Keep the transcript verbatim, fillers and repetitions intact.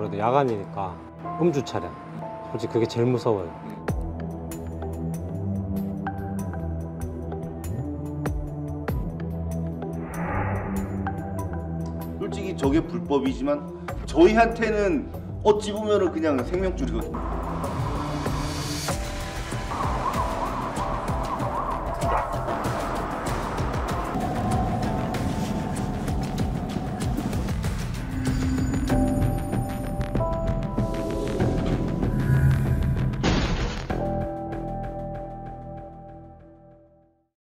아무래도 야간이니까 음주 차량. 솔직히 그게 제일 무서워요. 솔직히 저게 불법이지만 저희한테는 어찌 보면은 그냥 생명줄이거든요.